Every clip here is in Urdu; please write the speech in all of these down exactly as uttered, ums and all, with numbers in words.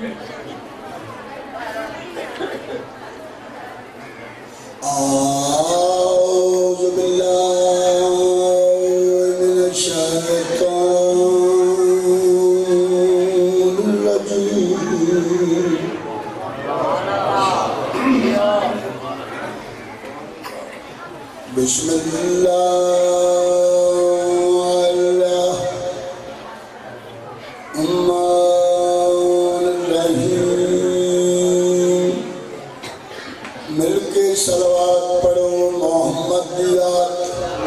أعوذ بالله من الشيطان الرجيم بسم الله الرحمن الرحيم مل کے صلوات پڑھو محمد دیات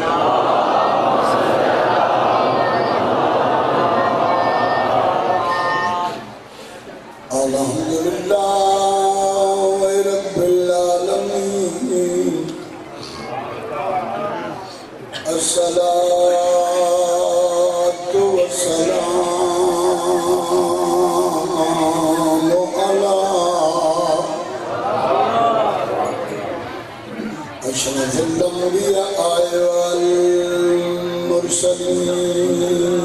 الحمدللہ رب العالمین الصلاة والسلام على أشرف الأنبياء والمرسلين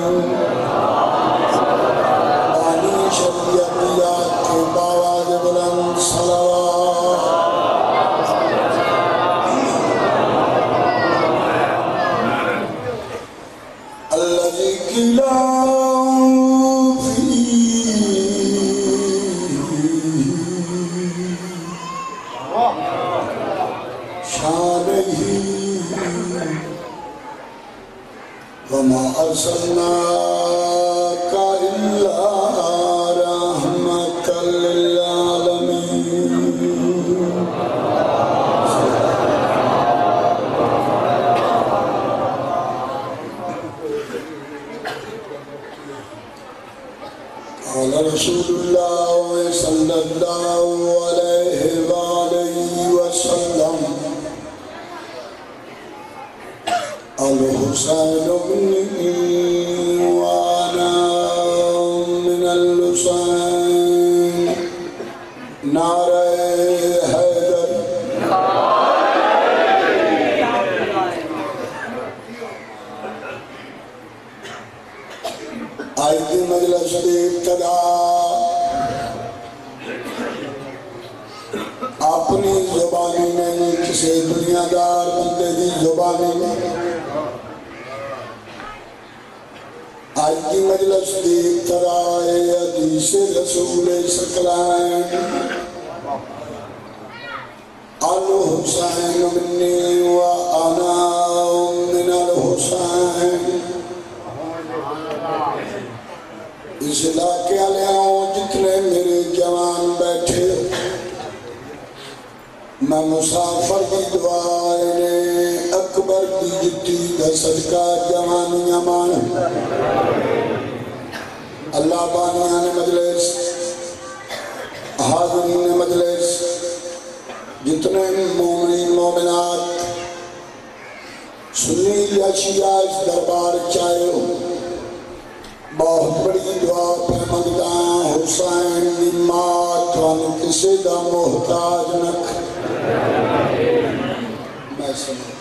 بانی شریعت کے باواد بلند صلوات الذي قيل وما أرسلناك إلا رحمة للعالمين قال رسول الله صلى الله عليه وآله وسلم الحسين مني وأنا من الحسين نعرہ حیدر آئی دی مجلس دی ابتدا اپنی زبانی نہیں کسی دنیا دار بندے دی زبانی نہیں آج کی مجلس دی ابتدائے حدیث رسول سکلائیں الحسین منی وأنا من الحسین اس علاقے علیہوں جتنے میرے جوان بیٹھے میں مسافر کی دعائیں اکبر کی جتی دا صدقہ جوانیاں مان اللہ بانیان مجلس حاضرین مجلس جتنے مومنین مومنات سنی یا شیعہ اس دربار چاہے ہو بہت بڑی دعا پر مندگاں حسین دی مات وان کسی دا محتاج نک میں سمجھ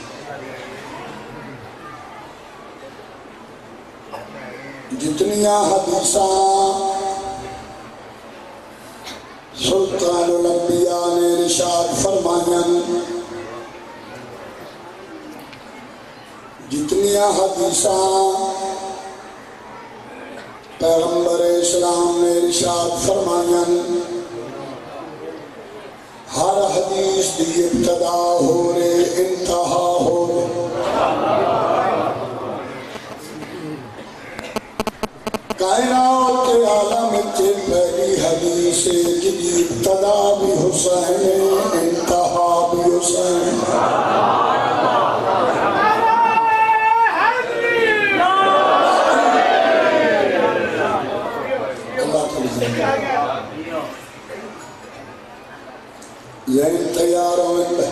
جتنیاں حدیثاں سلطان الانبیاء نے ارشاد فرمائیں جتنیاں حدیثاں پیغمبر اسلام نے ارشاد فرمائیں ہر حدیث دی ابتدا ہو رے انتہا ہو رے کائنات عالم کے پہلی حدیث جدی ابتدا بھی حسین انتہا بھی حسین یعنی تیار ہوئے پہ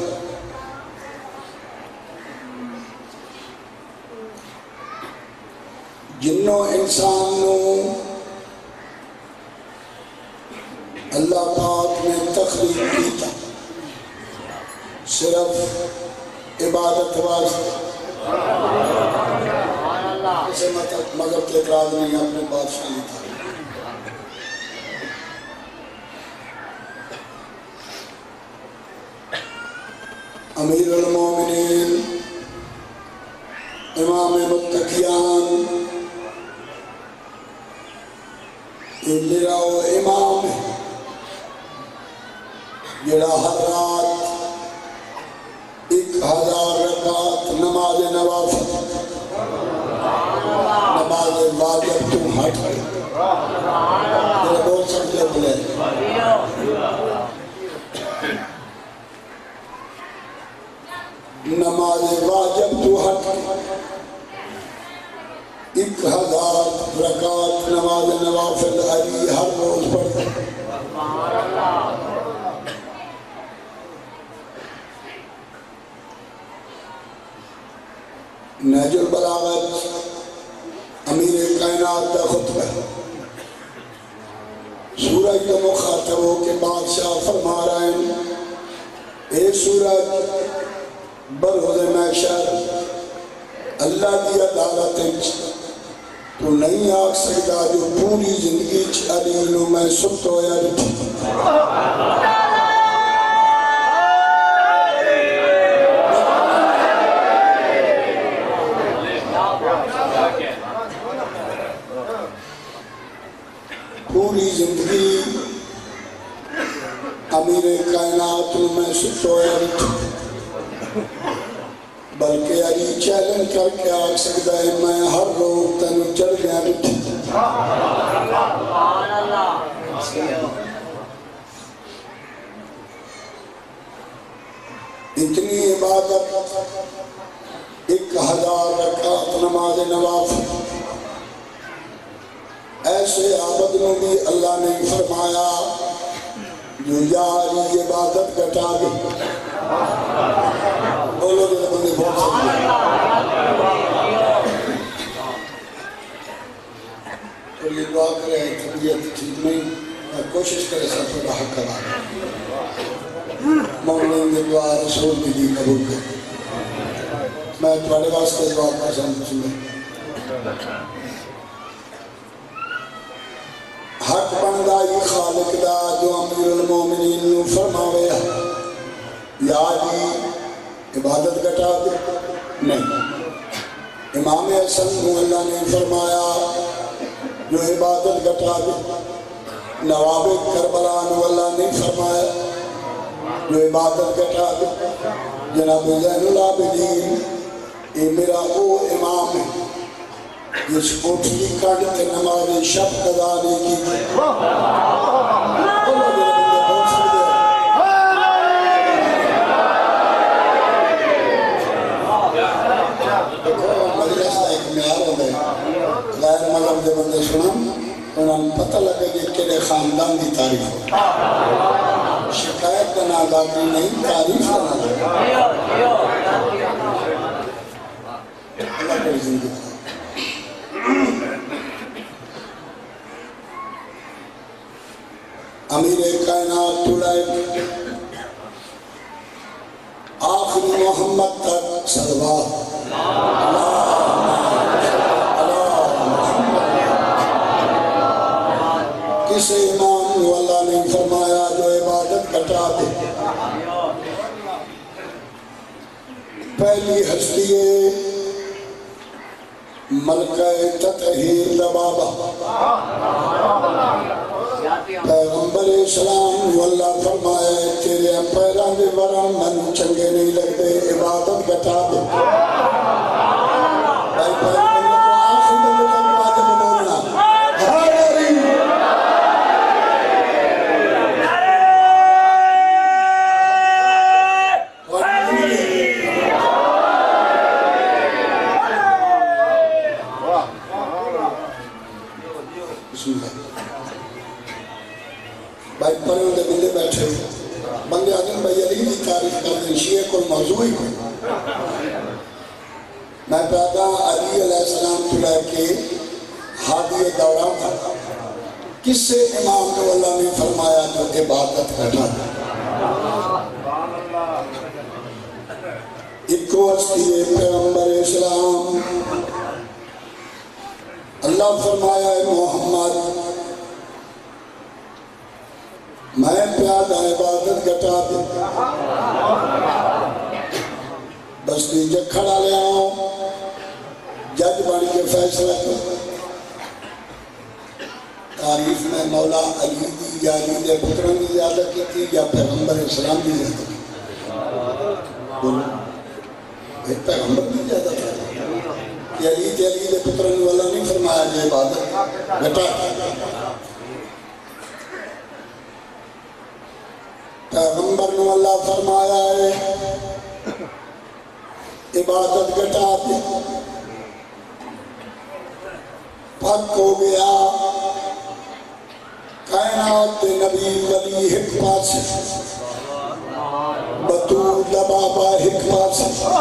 جنوں انسانوں اللہ پاک نے تخلیق کی تھا صرف عبادت واسطے اسے مذہب کے اعتراض نہیں اپنے بادشاہ نہیں تھا امیر المومنین امام متقیان یہ میرا وہ امام ہے جڑا ہر رات ایک ہزار رکعت نماز نوافل نماز واجب تو ہٹ گئے میرے بول سمجھے بلے نماز واجب تو ہٹ ایک ہزار رکعت نماز نوافل علی ہر روز پڑھتے نہج البلاغت امیر کائنات کا خطبہ سورج کا مخاطب ہو کے بادشاہ فرما رہے ہیں اے سورج بروز محشر اللہ کی عدالت تو نہیں آگ سکتا جو پوری زندگی علی نو میں سبت ہویا رکھی پوری زندگی امیر کائنات نو میں سبت ہویا رکھی بلکہ علی چیلنج کر کے آگ سکتا ہے میں ہر روز تنو چڑھ گیا رکھی اتنی عبادت ایک ہزار رکعت نماز نوافل ایسے عابدوں بھی اللہ نے فرمایا جو یا علی عبادت گھٹا دے بولو جو بندے بہت سکتے تو یہ دعا کرے طبیعت ٹھیک نہیں اور کوشش کرے سب تھوڑا حق کرا مومنین نے دعا رسول کی دی قبول کر میں تھوڑے واسطے دعا کا سمجھ سنے حق بندائی خالق دا جو امیر المومنین نو فرماوے یا علی عبادت گھٹا دے نہیں امام حسن کو اللہ نے فرمایا جو عبادت گھٹا دے نواب کربلا نو اللہ نے فرمایا جو عبادت گھٹا دے جناب زین العابدین یہ میرا وہ امام ہے جس کوٹھی کڑ کے نماز شب قضا نے کی مجلس کا ایک معیار ہوتا ہے غیر مذہب کے بندے سنا انہوں پتہ لگے کہ کہنے خاندان کی تعریف ہو شکایت کا ناداکی نہیں تعریف کا ناداکی اللہ کو زندگی امیر کائنات تلائے آخری محمد تک صلوات کس امام کو اللہ نے فرمایا جو عبادت گھٹا دے پہلی ہستی ملکہ تطہیر لبابہ پیغمبر اسلام واللہ فرمائے تیرے پیران دے ورم من چنگے نہیں لگتے عبادت گھٹا دے بھائی پیغمبر کو آخر میں تک بات میں بولنا بھائی پروں دے بندے بیٹھے بندے آدم بھائی علی کی تعریف کر دیں شیعہ کو موضوع ہی کوئی میں پیدا علی علیہ السلام تو لے کے ہادی دوران تھا کس سے امام کو اللہ نے فرمایا جو عبادت گھٹا ایک کو ہستی پیغمبر اسلام اللہ فرمایا ہے محمد میں پیادہ عبادت گھٹا دے بستی جگ کھڑا لے آؤں جج بن کے فیصلہ کرو تعریف میں مولا علی دی یا علی دے پتروں کی زیادہ کی تھی یا پیغمبر اسلام کی زیادہ کی بولو ایک پیغمبر کی زیادہ تھا کہ علی دے علی دے پتروں والا نہیں فرمایا جو عبادت بیٹا پیغمبر نے اللہ فرمایا ہے عبادت گٹا دے پھک ہو گیا کائنات دے نبی ولی ایک پاس بطول دبابا ایک پاس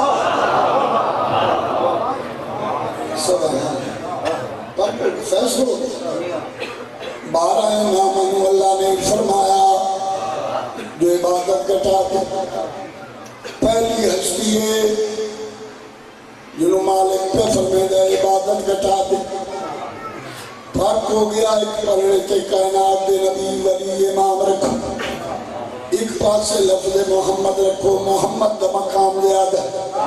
سبحان پھک فیصل ہو گیا بارہ امامن اللہ نے فرمایا جو عبادت گٹا دے پہلی ہستی ہے جنہوں مالک پہ فرمے دے عبادت گٹا دے فرق ہو گیا ایک پرڑے کے کائنات دے نبی ولی امام رکھو ایک پاس سے لفظ محمد رکھو محمد دا مقام دے آدھا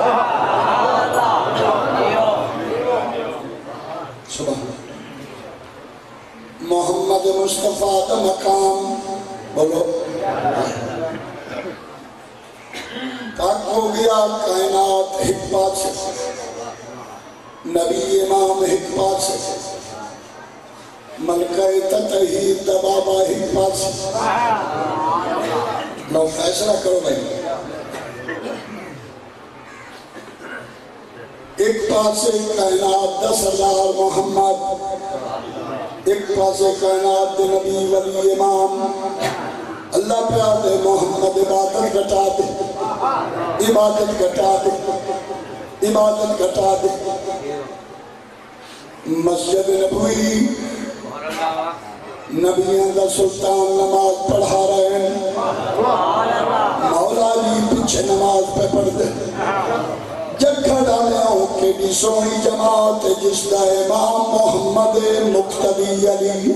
سبحان محمد مصطفیٰ دا مقام بولو فرق ہو گیا کائنات ایک پاس سے نبی امام ایک پاس سے ملکہ تطہیر دبابا ایک پاس لو فیصلہ کرو بھائی ایک پاس سے کائنات دس ہزار محمد ایک پاس سے کائنات دے نبی ولی امام اللہ پہ آدھے محمد عبادت گھٹا دے عبادت گھٹا دے عبادت گھٹا دے مسجد نبوی نبیان کا سلطان نماز پڑھا رہے ہیں مولا جی پیچھے نماز پہ پڑھ دے جگ کھڑا ہوں کہ بھی سونی جماعت جس کا امام محمد مقتدی علی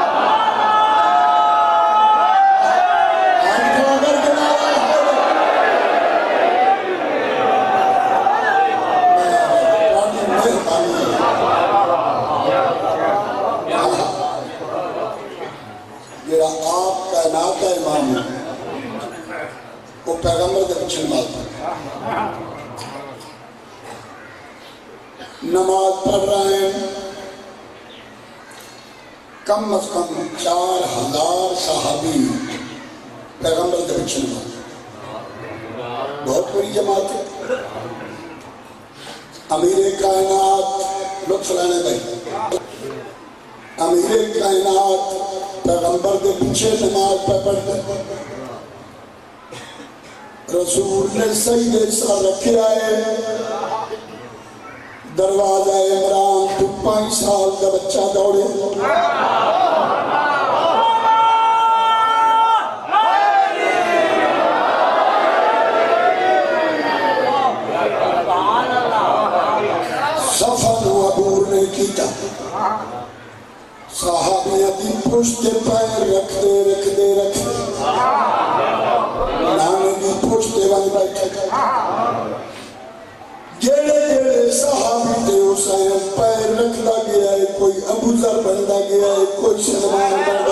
پیغمبر دے پچھل مات نماز پڑھ رہے ہیں کم از کم چار ہزار صحابی پیغمبر دے پچھل مات بہت بڑی جماعت ہے امیر کائنات لطف لانے بھائی امیر کائنات پیغمبر دے پیچھے نماز پہ پڑھتے رسول نے سجدے سا رکھے آئے دروازہ عمران تو پانچ سال کا بچہ دوڑے سفر و عبور نے کیتا صحابیاں دی پشت پیر رکھ دے رکھ دے رکھ دے نانے دی پشتے والی بیٹھے جیڑے جیڑے صحابی تے حسین پیر رکھدا گیا ہے کوئی ابو ذر بندا گیا ہے کوئی سلمان بندا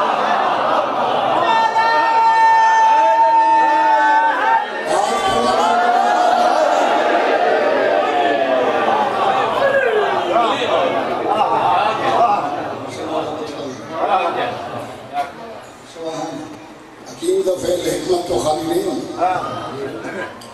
حکمت تو خالی نہیں ہوئی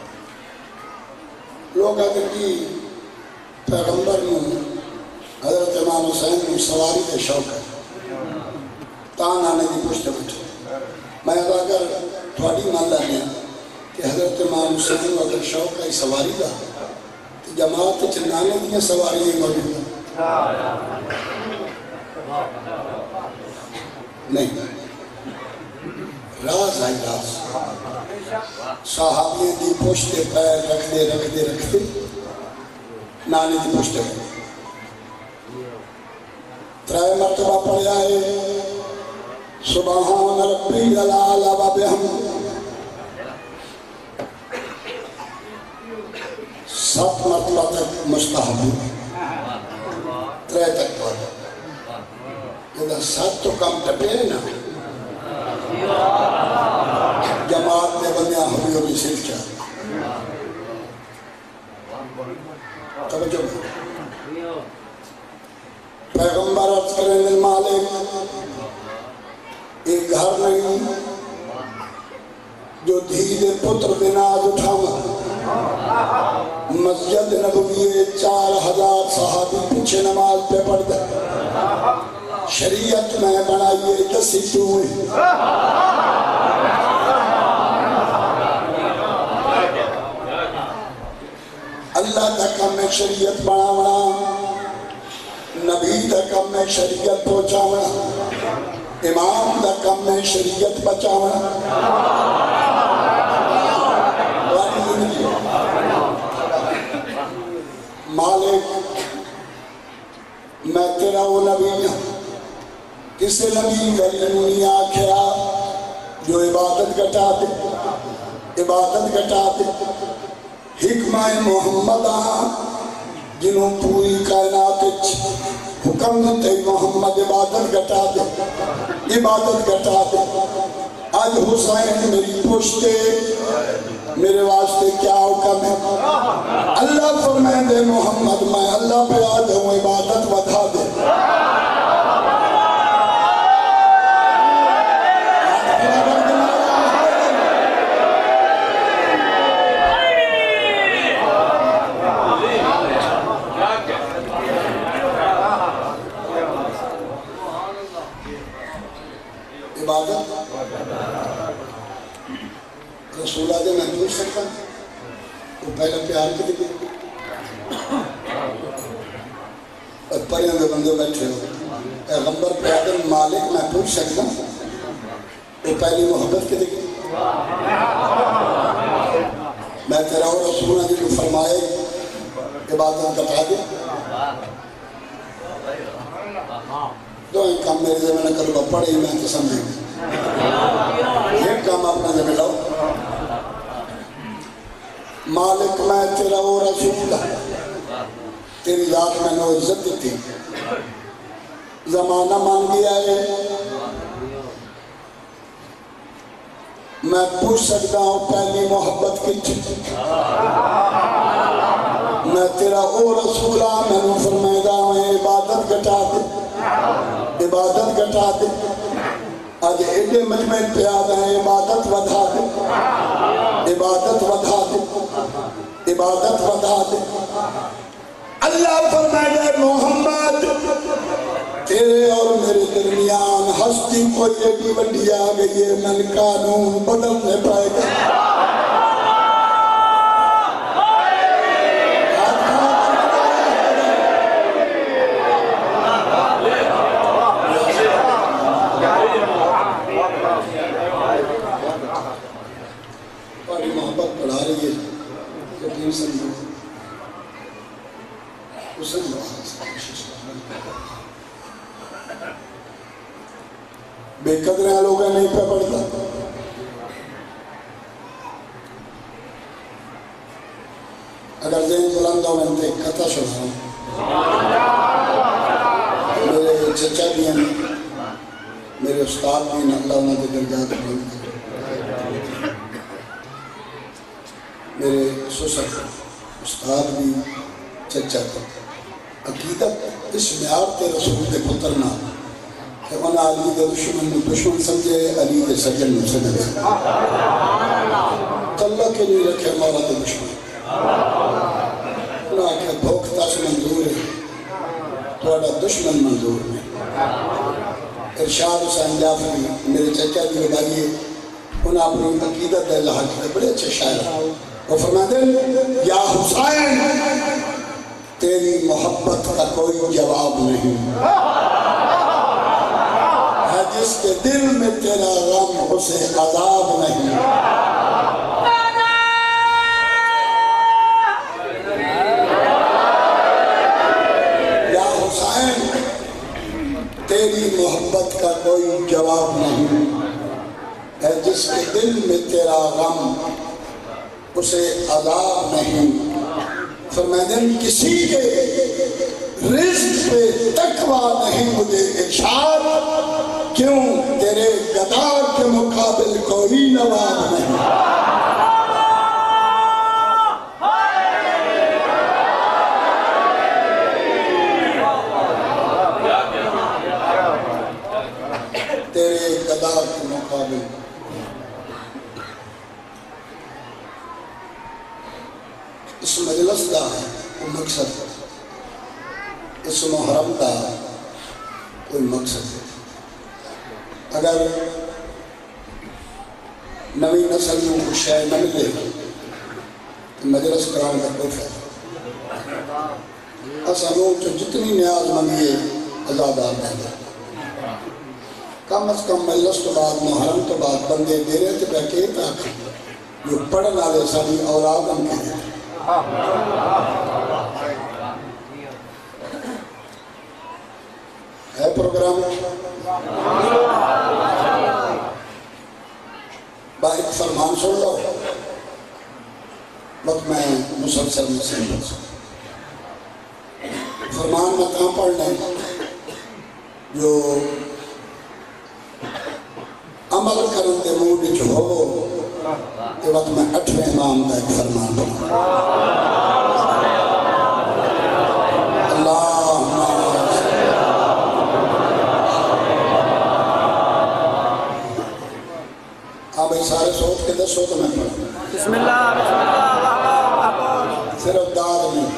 لوگ اگر کی پیغمبر نے حضرت امام حسین نے سواری کے شوق ہے تان آنے کی پشت بیٹھے میں اگر تھوڑی مان لانے کہ حضرت امام حسین نے اگر شوق ہے سواری کا تو جماعت چنانے دیا سواری نہیں موجود نہیں راز آئی راز صحابی دی پشتے پیر رکھ دے رکھ دے رکھ دے نانے دی پشتے ترائے مرتبہ پڑھ آئے سبحان ربی العالی و بحمد سات مرتبہ تک مستحب ترے تک پڑھ یہ سات تو کم ٹپے نا جماعت نے بندیاں ہوئی ہوئی سلچہ توجہ پیغمبر عرض کریں دل مالک ایک گھر نہیں جو دھیلے پتر دناز اٹھاوا مسجد نبوی چار ہزار صحابی پیچھے نماز پہ پڑھ دے شریعت میں بنائیے دسی توئے اللہ کا کم میں شریعت بناونا نبی دا کم میں شریعت پہنچاونا امام دا کم میں شریعت بچاونا مالک میں تیرا وہ نبی ہوں کسے نبی ولی آکھیا جو عبادت گٹا دے عبادت گٹا دے حکمہ محمد آن جنہوں پوری کائنات حکم دیتے محمد عبادت گٹا دے عبادت گٹا دے آج حسین میری پوچھتے میرے واسطے کیا حکم ہے اللہ فرمائے دے محمد میں اللہ پہ آج ہوں عبادت ودھا دے رسول آجے میں پوچھ سکتا وہ پہلے پیار کے دیکھے اور پریاں دے بندے بیٹھے ہو پیغمبر پیادر مالک میں پوچھ سکتا وہ پہلی محبت کے دیکھے میں تیرا اور رسول آجے کو فرمائے عبادت بتا دے دو ایک کام میرے زمانہ کرو پڑھے ہی میں تو سمجھے ایک کام اپنا زمین لاؤ مالک میں تیرا وہ رسول تیری ذات میں نے عزت دیتی زمانہ مان گیا ہے میں پوچھ سکتا ہوں پہلی محبت کی چھتی میں تیرا وہ رسول میں نے فرمائدہ میں عبادت گٹا دے عبادت گٹا دے آج ایڈے مجمع پیاد ہیں عبادت ودھا دے عبادت ودھا دے عبادت ودھا دے اللہ فرمائے محمد تیرے اور میرے درمیان ہستی کو یہ بھی وڈی آ گئی ہے من قانون بدلنے پائے گا بے قدریں لوگیں نہیں پہ پڑتا اگر ذہن بلند ہو میں نے کتا شنا میرے چچا بھی ہیں میرے استاد بھی ہیں اللہ انہوں نے درجات بلند کرے میرے سسر استاد بھی چچا بھی عقیدت اس معیار تے رسول دے پترنا کہ انہا علی دے دشمن میں دشمن سمجھے علی دے سجن میں سجن اللہ کے لیے رکھے مولا دے دشمن انہا کہ بھوکتا سے منظور ہے توڑا دشمن منظور ہے ارشاد حسین جعفری میرے چچا بھی بھائیے انہا اپنی عقیدت دے اللہ کے بڑے اچھے شاعر وہ فرماتے ہیں یا حسین تیری محبت کا کوئی جواب نہیں ہے جس کے دل میں تیرا غم اسے عذاب نہیں یا حسین تیری محبت کا کوئی جواب نہیں ہے جس کے دل میں تیرا غم اسے عذاب نہیں فرمائے کسی کے رزق پہ تقوی نہیں مجھے ارشاد، کیوں تیرے گدا کے مقابل کوئی نواب نہیں۔ تیرے گدا کے مقابل اس مجلس کا مقصد، اس محرم کا کوئی مقصد ہے۔ اگر نوی نسل میں کچھ شے نہ ملے تو مجلس کران کا کوئی فائدہ۔ اسانوں جو جتنی نیاز مندی آزادار ہے، کم از کم مجلس تو بعد محرم تو بعد بندے میرے تے بیٹھے تاکہ جو پڑھن والے ساری اولاد ان کے ہے پروگرام۔ با ایک فرمان سن لو، وقت میں مسلسل میں سے فرمان میں کہاں پڑھنے جو عمل کرن دے موڈ جو ہو، کہ وقت میں اٹھویں امام کا ایک فرمان پڑھا۔ اللہم آپ ایک سارے سوچ کے دس سو تو میں پڑھا بسم اللہ بسم اللہ صرف داد میں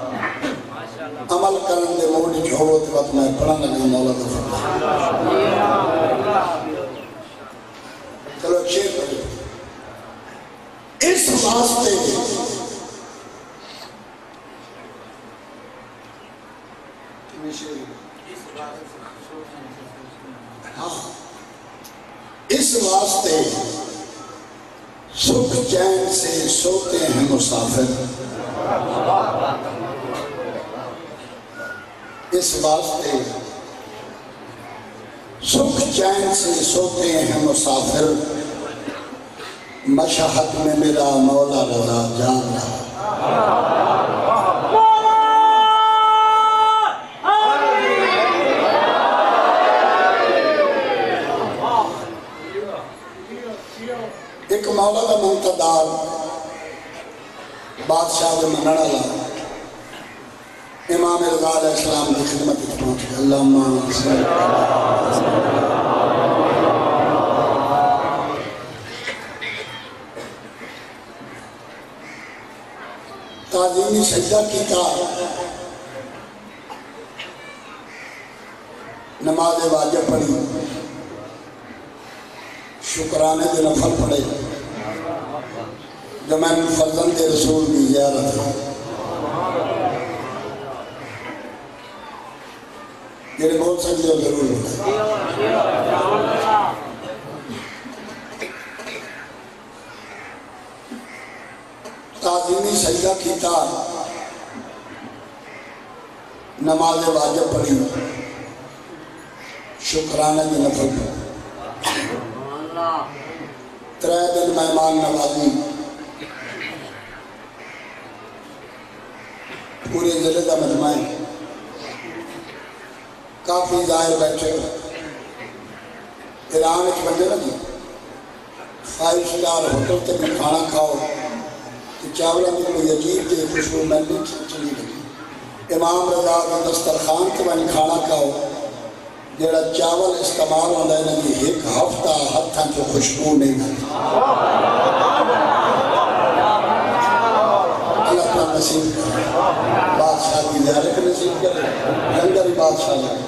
عمل کرن دے موڈ جو ہو، کہ وقت میں پڑھا لگا مولا کا فرمان۔ چلو شیر پڑھو۔ اس واسطے ہاں اس واسطے سکھ چین سے سوتے ہیں مسافر، اس واسطے سکھ چین سے سوتے ہیں مسافر، مشہد میں میرا مولا رضا جان رہا۔ ایک مولا کا منتدار بادشاہ جو منڑا لا امام رضا علیہ السلام کی خدمت کی پہنچ گئے۔ اللہم صلی اللہ تعظیمی سجدہ کی کا نماز واجب پڑھی، شکرانے دے نفل پڑھے، جو میں فرزند رسول کی زیارت ہے، یہ بہت سکتے ہو ضرور ہوتا تعظیمی سجدہ کیتا، نماز واجب پڑھی، شکرانے دے نفل پڑھی، ترے دن مہمان نوازی پورے ضلع کا مجمع کافی ظاہر بیٹھے ایران ایک بندے نا جی فائیو سٹار ہوٹل تے بھی کھانا کھاؤ کہ چاولوں میں کوئی عجیب دے خوشبو میں نہیں چلی لگی۔ امام رضا کا دسترخوان تے میں کھانا کھاؤ جڑا چاول استعمال ہوتا ہے نا کہ ایک ہفتہ ہتھاں کو خوشبو نہیں آتی۔ اللہ تعالیٰ نصیب کرے، بادشاہ کی زیارت نصیب کرے، لنگر ہی بادشاہ لگے۔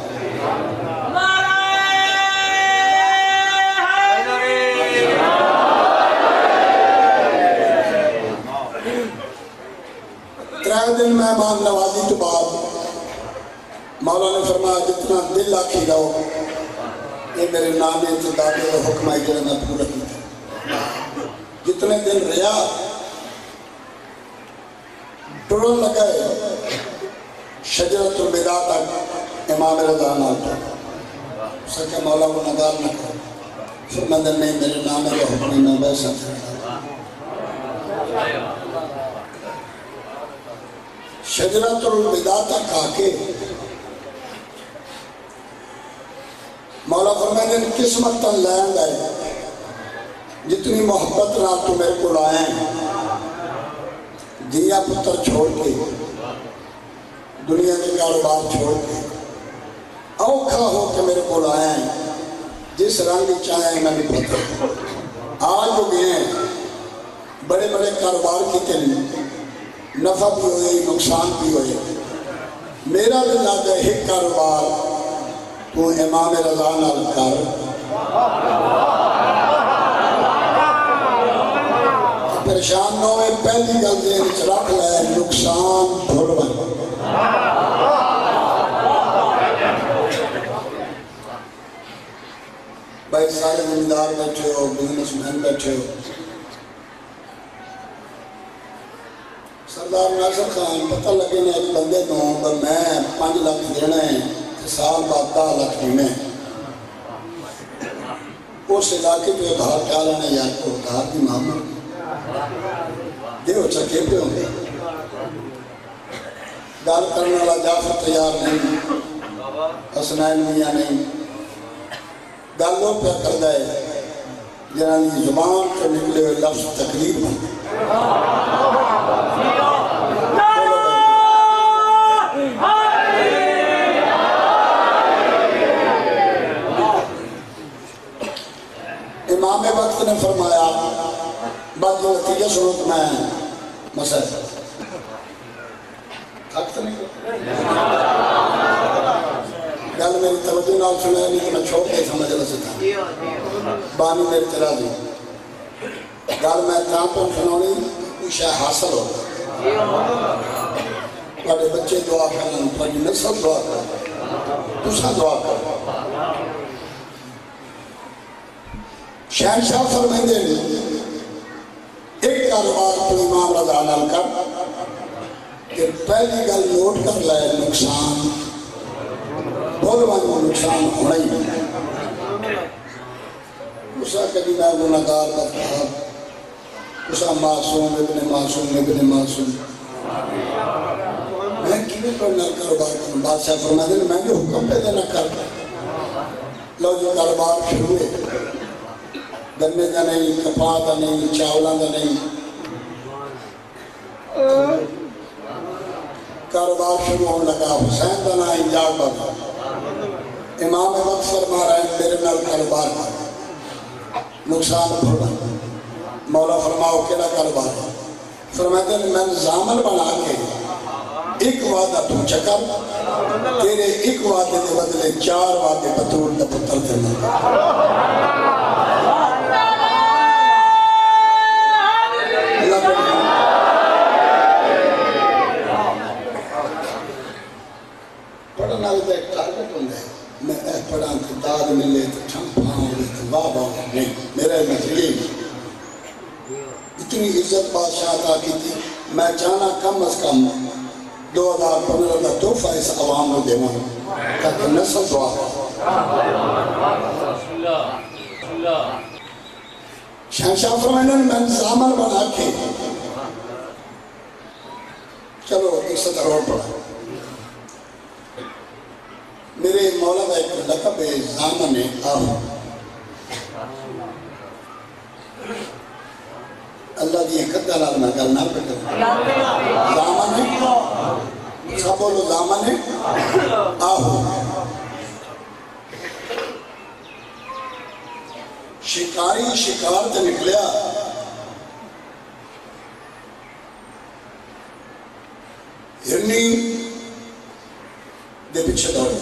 ترے دن مہمان نوازی تو بعد مولا نے فرمایا جتنا دل آکھی رہو، یہ میرے نانے سے دادے و حکمہ جنہ پورا کی جتنے دن ریا ٹرن لگئے شجرت البدا تک امام رضا نالتا سکے مولا کو نگار نہ کرو، فرمایا نہیں میرے نانے و حکمہ میں ویسا تھا۔ شجرۃ الوداع تک آ کے مولا فرمائے نے قسمت تن لین گئے جتنی محبت نہ تو میرے کو آئے ہیں دیا پتر چھوڑ کے دنیا کے کاروبار چھوڑ کے اوکھا ہو کے میرے کو آئے ہیں جس رنگ چاہیں میں بھی پتر آج ہو گئے ہیں بڑے بڑے کاروبار کی تلی نفع بھی ہوئے نقصان بھی ہوئے میرا بھی لگ ہے ایک کاروبار تو امام رضا نال کر پریشان نہ ہوئے پہلی گل دے رکھ لے نقصان بھول بن بھائی سارے زمیندار بیٹھے ہو بزنس مین بیٹھے ہو سردار ناصر خان پتہ لگے نے ایک بندے کو میں پانچ لاکھ دینا ہے سال بعد دہ لاکھ دینا ہے اس علاقے پہ ادھار کیا لینا ہے یار کو ادھار کی معامل دیو چکے پہ ہوں گے گال کرنے والا جعفر تیار نہیں حسنین میاں نہیں گالوں پہ کر دائے جنہاں زبان کو نکلے ہوئے لفظ تقریب بن امام وقت نے فرمایا بعد جو نتیجہ سنو تو میں مسئلہ حق تو نہیں گل میری توجہ نال سنایا نہیں تو میں چھوڑ کے سمجھ لے سکتا بانی میری طرح دی گل میں تاں تو سنونی کوئی شے حاصل ہو بڑے بچے دعا کرن بڑی نسل دعا کرن تساں دعا کرن شہنشاہ فرمائندے نے ایک کاروبار تو امام رضا نال کر کہ پہلی گل نوٹ کر لائے نقصان بولوان کو نقصان ہونا ہی نہیں اسا کبھی میں گناہگار بدکار اسا معصوم ابن معصوم ابن معصوم میں کیوں کرنا کاروبار کروں بادشاہ فرمائے دے میں جو حکم پہ دینا کر لو جو کاروبار شروع ہے گنے کا نہیں کپاہ کا نہیں چاولاں کا نہیں کاروبار شروع ہونے لگا حسین کا نام انجاز بابا امام وقت فرما رہے ہیں میرے نال کاروبار کا نقصان بھولا مولا فرماؤ کیڑا کاروبار فرماتے ہیں میں زامن بنا کے ایک وعدہ تو چکر تیرے ایک وعدے دے بدلے چار وعدے بطور دا پتر دینا پڑھنا بھی تو ایک ٹارگٹ ہوندے میں اے پڑھاں تو داد ملے تو چھمپاں ہوئے تو واہ واہ نہیں میرا نظریہ اتنی عزت بادشاہ عطا کی تھی میں چاہنا کم از کم دو ہزار پندرہ کا تحفہ اس عوام کو دینا تاکہ نسل دعا شہنشاہ فرمائنے نے میں زامن بنا کے چلو ایک سطر اور پڑھا میرے مولا کا ایک لقب ہے زامن آہو اللہ دی قدر لازمہ کرنا پڑتا زامن ہے سب بولو زامن ہے آہو شکاری شکار تے نکلیا ہرنی دے پیچھے دوڑے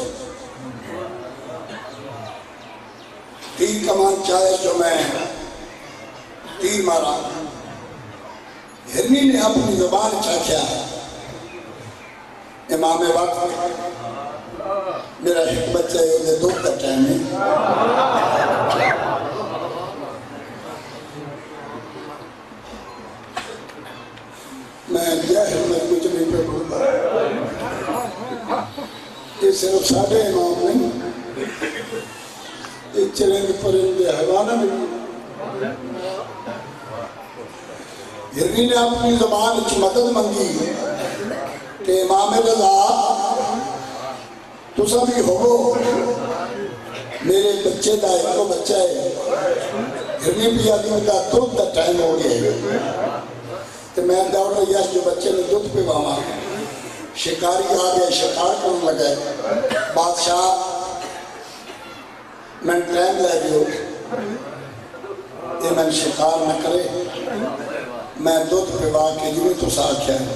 تیر کمان چاہے جو میں تیر مارا ہرنی نے اپنی زبان چاکیا امام وقت میرا ایک بچہ ہے انہیں دو کا ٹائم ہے میں جاہر میں کچھ نہیں پہ بھولتا یہ صرف ساڑھے امام نہیں یہ چلنگ پرندے حیوانہ نہیں ہرنی نے اپنی زبان اچھ مدد منگی کہ امام رضا تو سبھی ہو میرے بچے دا ایک تو بچہ ہے گھرنی بھی آدمی دا دودھ دا ٹائم ہو گیا ہے تو میں دوڑ رہا یس جو بچے نے دودھ پہ واما شکاری آ گئے شکار کرنے لگا ہے بادشاہ میں ٹائم لے گئے یہ میں شکار نہ کرے میں دودھ پہ واقع جوئی تو ساتھ ہے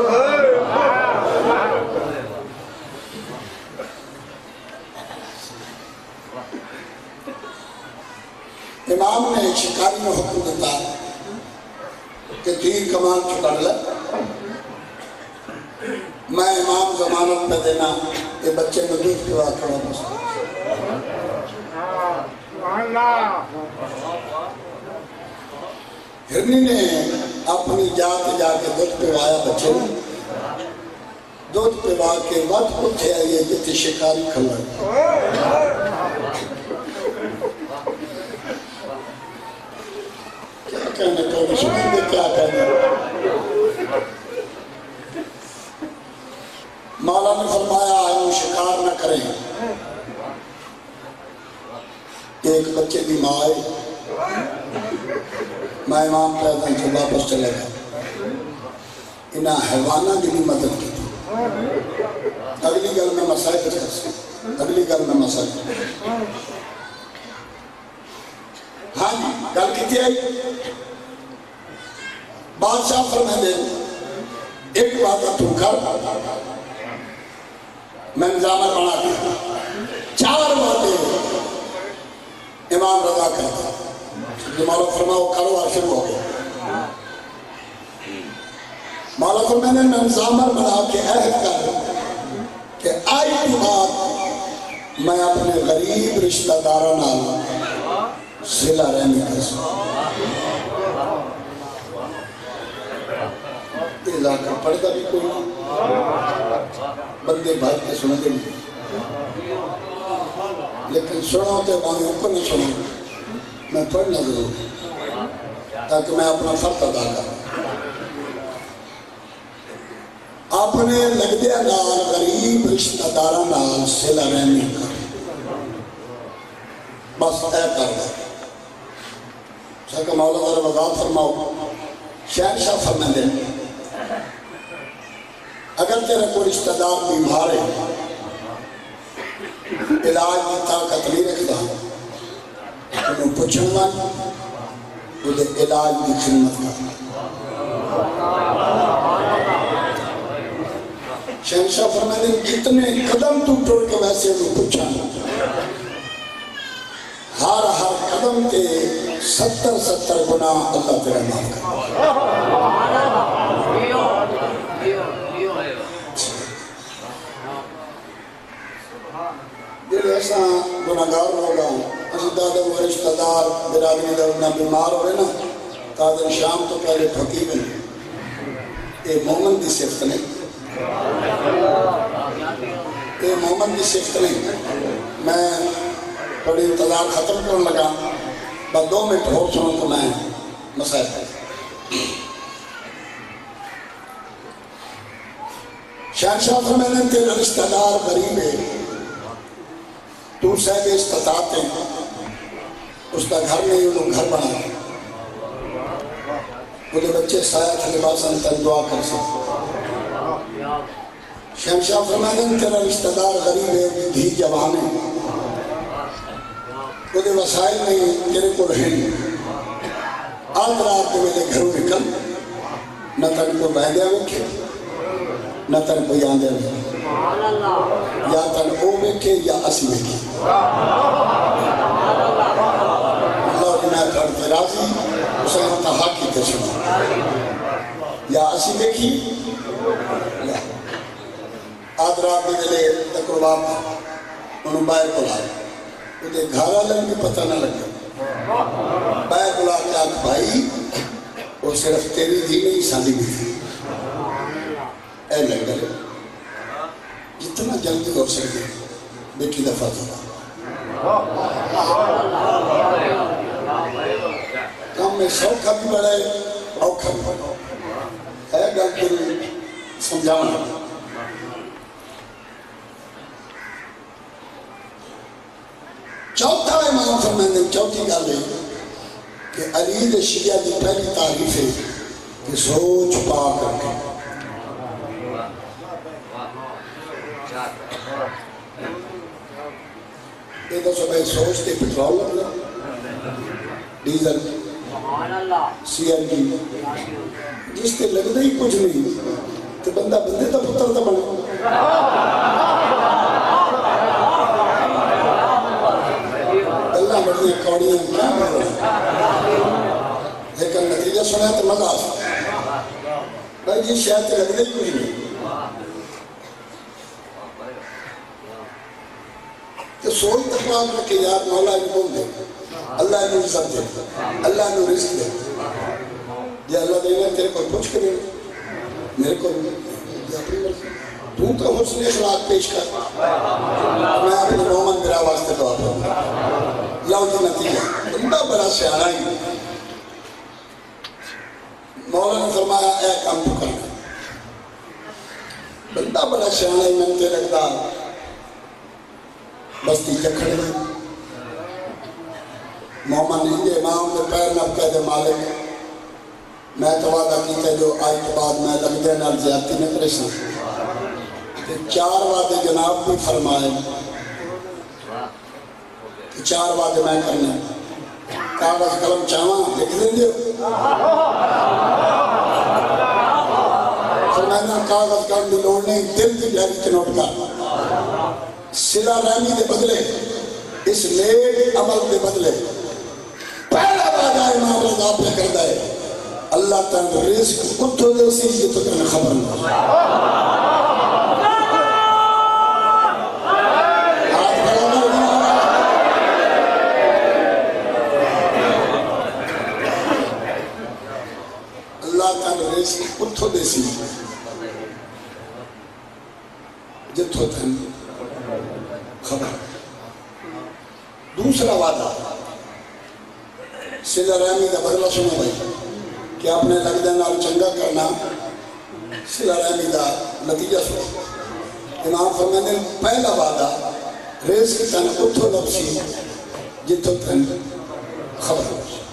امام نے شکاری میں حکم دیتا کہ تیر کمان چکر لے میں امام ضمانت پہ دینا کہ بچے میں دودھ پہ واقع ہو ہرنی نے اپنی جات جا کے دودھ پہ وایا بچے نے دودھ پہ واقع کے وقت اٹھے آئیے جتے شکاری کھلا کیا کہنے کو سنیں گے کیا کہنے مولا نے فرمایا ہم شکار نہ کریں ایک بچے کی ماں آئے میں امام پیدا سے واپس چلے گا انہاں حیوانہ کی بھی مدد کی اگلی گل میں مسائل کر اگلی گل میں مسائل ہاں جی گل کی آئی بادشاہ فرمائے دے ایک بات تو کر میں نظامت بنا دیا چار باتیں امام رضا کرتا جو مولا فرماؤ کرو اور شروع ہو گیا مولا فرماؤ میں نے نظامت بنا کے عہد کر کہ آئی کی بات میں اپنے غریب رشتہ داروں صلہ رحمی کر سکتا یہ علاقہ پڑھتا بھی کوئی بندے بھائی کے سنتے نہیں لیکن سنو تو بانے اوپر نہیں سنو میں پڑھنا ضرور تاکہ میں اپنا فرق ادا کروں اپنے لگدے نال غریب رشتہ داراں نال صلہ رحمی کر بس اے کر دے سکہ مولا ذرا وضاحت فرماؤ شہنشاہ فرمائے دے اگر تیرا کوئی رشتہ دار بیمار ہے علاج کی طاقت نہیں رکھتا انہوں پوچھوں گا انہیں علاج کی خدمت کرنا شہنشاہ فرمائے دے کتنے قدم تو ٹوڑ کے ویسے انہوں پوچھا ہر ہر قدم کے ستر ستر گناہ اللہ تیرا معاف کرنا دل ایسا گناہگار ہوگا اسی دادہ وہ رشتہ دار برادری دارنا بیمار ہوئے نا تادر شام تو پہلے پھکی بنی اے مومن دی صفت نہیں اے مومن دی صفت نہیں میں تھوڑی انتظار ختم کرنے لگا بس دو منٹ ہو سنوں تو میں مسائل شہنشاہ فرمائے تیرا رشتہ دار غریب ہے تو صاحب استطاعت ہیں اس کا گھر نہیں انہوں گھر بنا انہیں بچے سایہ تھے لباساً تن دعا کر سکتے شہنشاہ فرمائے تیرا رشتہ دار غریب ہے دھی جوان ہے انہیں وسائل نہیں تیرے کو رہیں آدھ رات کے میرے گھروں نکل نہ تن کو بہدیا وکھے نہ تن کو یادیا وکھے یا تن او وکھے یا اسی وکھے اللہ کی میں کرتے راضی اسے ہمتا حق کی تشمع یا اسی وکھی آدھ رات کے میرے تقرباب انہوں باہر کو لائے انہیں گھارا لیں بھی پتہ نہ لگا باہر بلا کے آنکھ بھائی وہ صرف تیری دھی نہیں سالی بھی تھی اے لگ گئے جتنا جلدی ہو سکے بیٹی دفعہ تھا کام میں سوکھا بھی بڑھائے اوکھا بھی بڑھائے ہے گل دل سمجھانا چوتھا امام فرماتے ہیں چوتھی گل ہے کہ علی دے شیعہ کی پہلی تعریف ہے کہ سوچ پا کر کے یہ تو سب سوچ کے پٹرول لگنا ڈیزل سی این جی جس کے لگتا ہی کچھ نہیں تو بندہ بندے کا پتر تو بنے اللہ بڑی کوڑیاں کیا بڑھ لیکن نتیجہ سنا تو مزہ آ سکتا بھائی یہ شاید تو لگتا ہی کچھ نہیں کہ سوچ تقوام رکھے یار مولا انہیں بول دے اللہ انہیں عزت دے اللہ انہیں رزق دے یہ اللہ دینا تیرے کو پوچھ کرے میرے کو یہ اپنی مرضی تو کا حسن اخلاق پیش کر میں اپنے مومن میرا واسطے دعا کروں لاؤ جی نتیجہ بندہ بڑا سیانا ہی مولا نے فرمایا اے کام تو کرنا بندہ بڑا سیانا ہی میں تے لگتا بستی کھڑے ہیں مومن نے یہ امام نے پیر نہ کہہ دے مالک میں تو وعدہ کیتا جو آج کے بعد میں لگدے نال زیادتی میں پریشان چار وعدے جناب بھی فرمائے چار وعدے میں کرنا کاغذ قلم چاہواں لکھ دیں گے فرمائنا کاغذ قلم دی لوڑ نہیں دل کی ڈائری کے نوٹ کر صلہ رحمی دے بدلے اس نیک عمل دے بدلے پہلا وعدہ امام رضا پہ کردہ ہے اللہ تعالیٰ رزق کتھو دے سی یہ تو کہنے خبر نہیں اللہ تعالیٰ رزق کتھو دے سی جتھو تھے خبر دوسرا وعدہ صلہ رحمی کا بدلہ سنو بھائی کہ اپنے لگدے نال چنگا کرنا صلہ رحمی کا نتیجہ سنو امام فرماتے ہیں پہلا وعدہ رزق تن اتھو لبسی جتھو تن خبر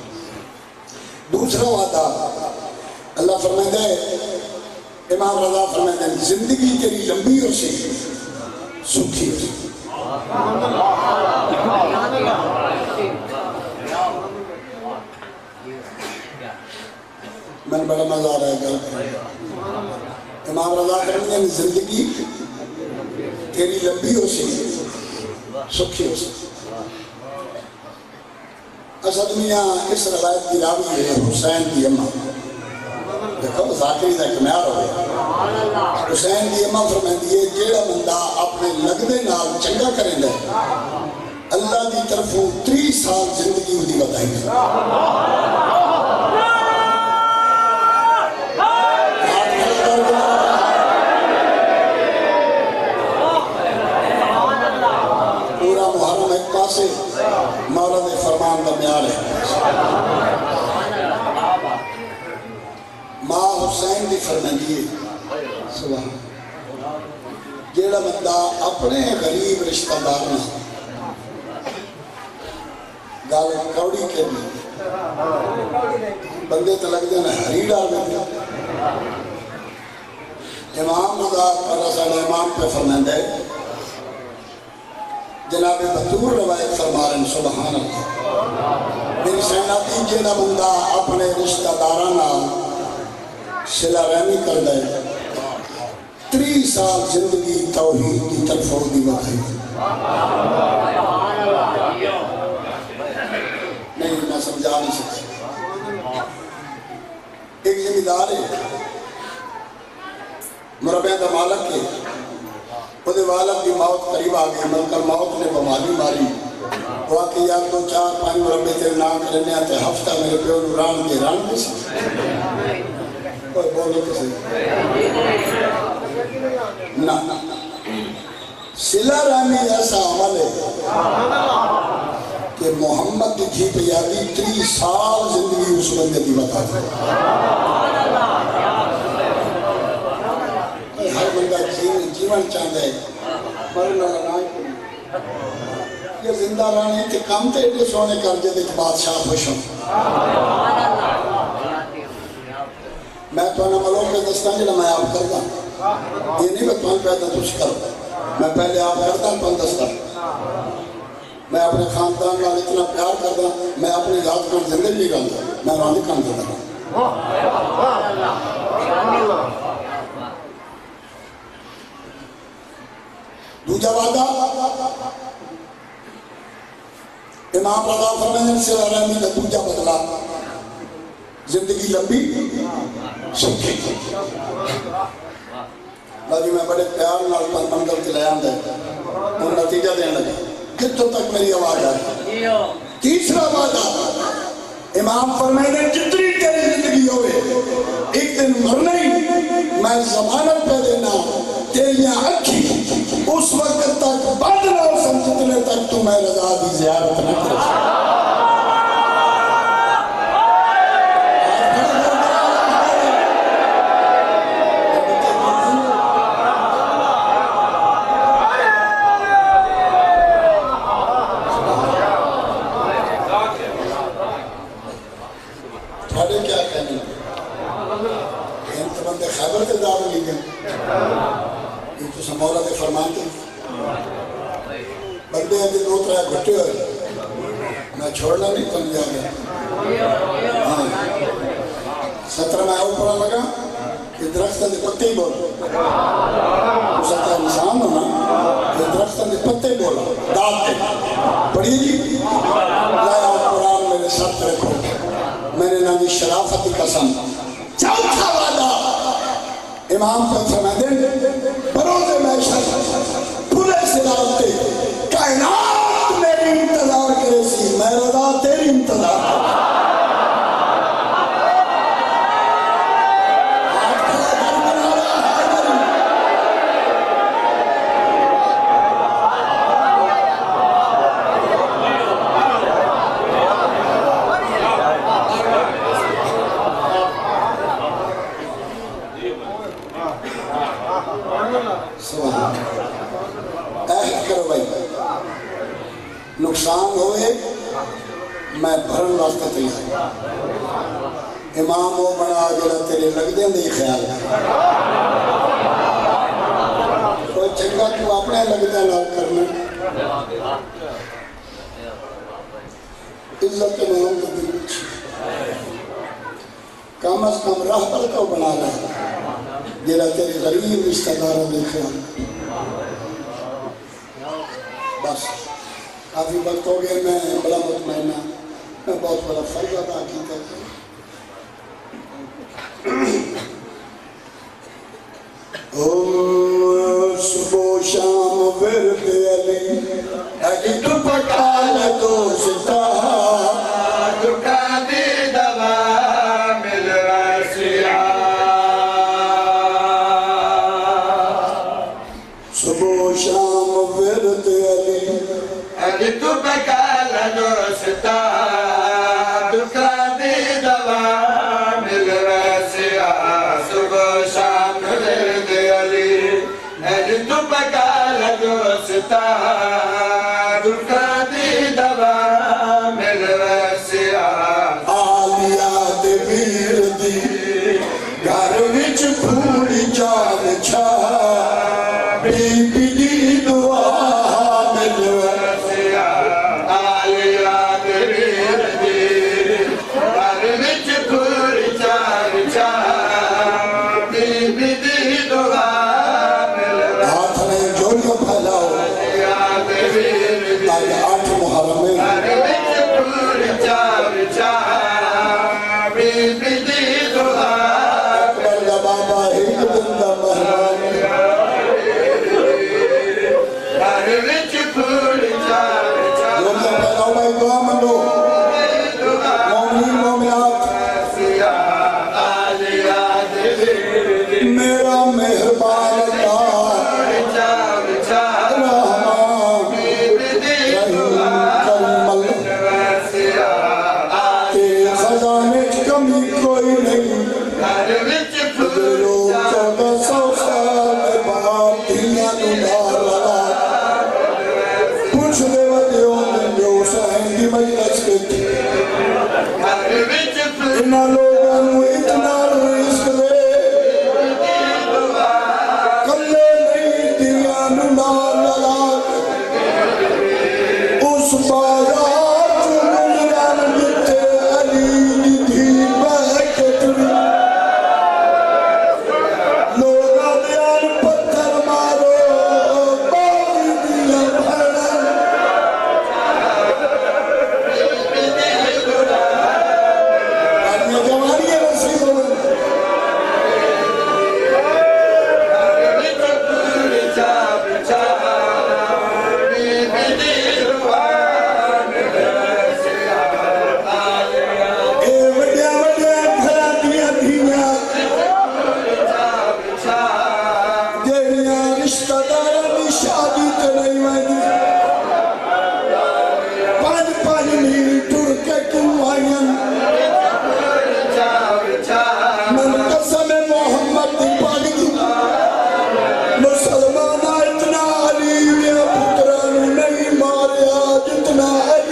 دوسرا وعدہ اللہ فرماتے ہیں امام رضا فرماتے ہیں زندگی تیری لمبی ہو سی سکھی ہو سی میں بڑا مزہ آ رہا ہے گل امام رضا کرنے ہیں زندگی تیری لمبی ہو سی سکھی ہو سی اسد میاں اس روایت کی راوی ہے حسین کی اماں دیکھو ذاکری دا کمیار ہو گیا حسین کی اماں فرمائندی ہے جیڑا بندہ اپنے لگدے نال چنگا کریں لے اللہ دی طرفوں تری سال زندگی ہوتی بتائی ہے پورا محرم ایک پاسے مولا دے فرمان دا میار ہے ماں حسین دی فرمائندی ہے سبحان جیڑا بندہ اپنے غریب رشتہ دار میں گال کوڑی کے بھی بندے تو لگ دینا ہری ڈال میں امام رضا اللہ صلی امام پہ فرمائندہ ہے جناب بطور روایت فرما رہے ہیں سبحان اللہ میری سیناتی جیڑا بندہ اپنے رشتہ دارانا صلہ رحمی کر دے تری سال زندگی توحید کی طرف ہو دی بتائی نہیں میں سمجھا نہیں سکتا ایک ذمہ دار ہے مربع دا مالک ہے خود والد کی موت قریب آگئی ملکہ موت نے بمالی ماری وہ آکے یاد دو چار پانچ مربع تیرے نام کرنے آتے ہفتہ میرے پیو نوران کے ران کے سکتے کوئی بولو تو صحیح نا صلہ رحمی ایسا عمل ہے کہ محمد کی تھی پہ یادی تری سال زندگی اس بندے کی بتا دے ہر بندہ جیون چاہتا ہے مرنا لگائیں یہ زندہ رہنے کے کام تے ایڈے سونے کر جے دیکھ بادشاہ خوش ہوں میں تو انہا ملوک کے دستان جلہ میں آپ کردہ یہ نہیں میں تمہیں پیدا تجھ کرو میں پہلے آپ کردہ پن دستان میں اپنے خاندان کا اتنا پیار کردہ میں اپنی ذات کا زندگی کرتا میں رانی کام کرتا دوجہ وعدہ امام رضا فرمائن سے رہنے کا دوجہ بدلا زندگی لمبی سکھی باجی میں بڑے پیار نال پر منظر چلائیں دے اور نتیجہ دینے لگا کتوں تک میری آواز آئی تیسرا وعدہ امام فرمائن جتنی تیری زندگی ہوئے ایک دن مرنے میں ضمانت پہ دینا تیریاں اکھی اس وقت تک بعد نہ ہو سمجھتنے تک تو میں رضا دی زیارت نہ کرے تھوڑے کیا کہنے انت بندے خیبر کے دعوے لی گئے یہ تو سمورہ دے فرمان تھی بندے ہیں دو ترہ گھٹے ہوئے میں چھوڑنا نہیں تو نہیں آگیا سترہ میں اوپرہ لگا کہ درختہ دے پتے ہی بولا اسے انسان ہونا کہ درختہ دے پتے ہی بولا داد دے پڑھی جی لایا قرآن میرے ساتھ رکھو میں نے نامی شرافتی قسم چوتھا وعدہ امام پر فرمائے دیں بروز محشر پورے سراتے کائنات میری انتظار کرے سی میں رضا تیری انتظار کرے نقصان ہوئے میں بھرن واسطہ تیار امام ہو بنا جڑا تیرے لگ دیں دے خیال کوئی چنگا تو اپنے لگ دیں نہ کرنا عزت امام کے دل کم از کم راہ پر کو بنا رہا جڑا تیرے غریب رشتہ داروں دے خیال بس کافی وقت ہو گئے میں بڑا مطمئنہ میں بہت بڑا فرض ادا کیتا او صبح شام ورد علی علی تو پکال دوستا دکا دی دوا مل رسیا صبح شام ورد علی علی تو بکال دوستا دکا دی دوا مل رسیا صبح شام ورد علی علی تو بکال دوستا دکا دی دوا مل رسیا آلیات ویر دی گھر وچ پھوڑی جان چھا بی بی دی دعا مل رسیا آلیات ویر دی گھر وچ پھوڑی جان چھا بی بی دی دعا مل رسیا ہاتھ میں جوڑیوں پھیلاؤ آلیات ویر دی آٹھ محرم میں گھر وچ پھوڑی جان چھا بی بی دی دعا اکبر دا بابا ایک دن دا مہربان گھر وچ پھوڑی جان چھا جوڑیوں پھیلاؤ بھائی دعا مندو مومنین مومنات میرا مہربان اللہ رحمان رحیم کمل تیرے خزانے کمی کوئی نہیں لوگ چودہ سو سال بعد دنیا نو ڈال لگا پوچھ دے ودیو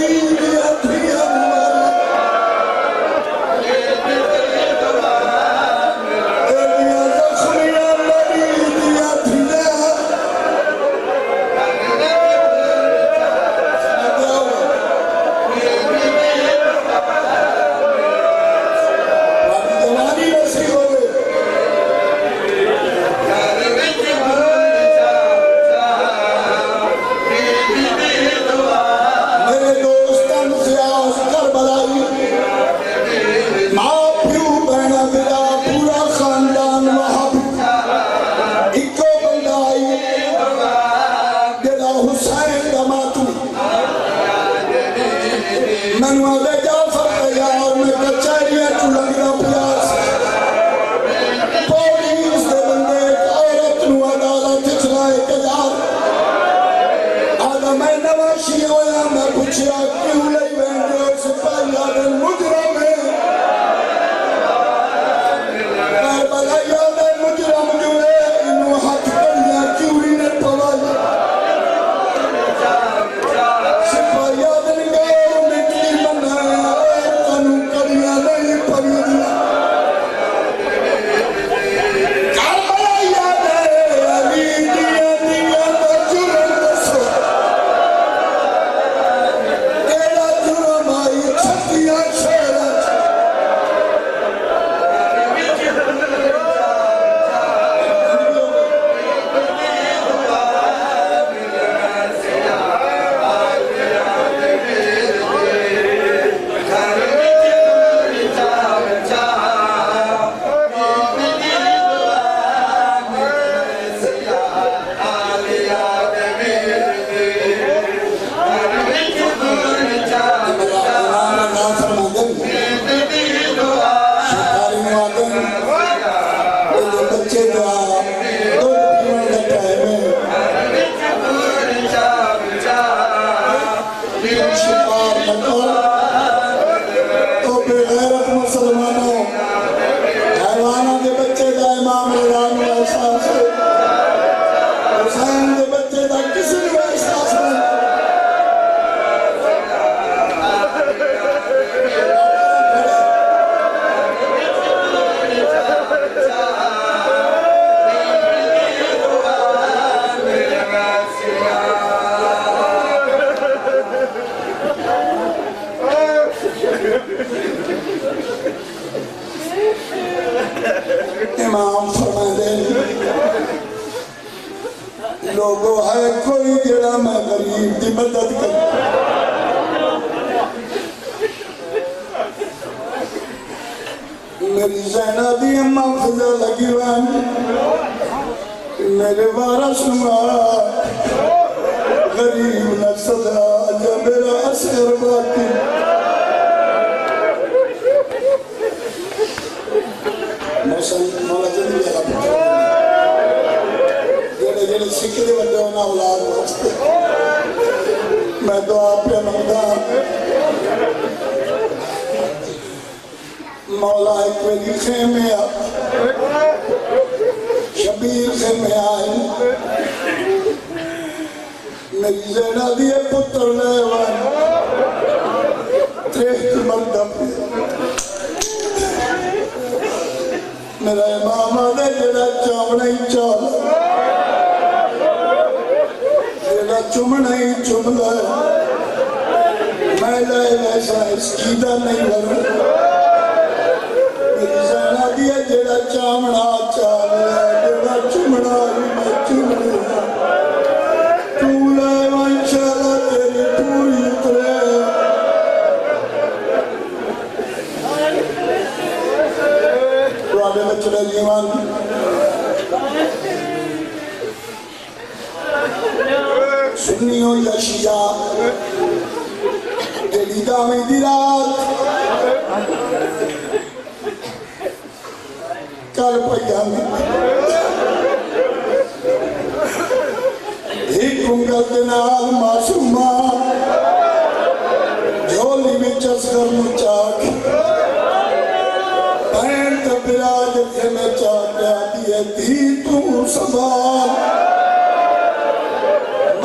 ملکہ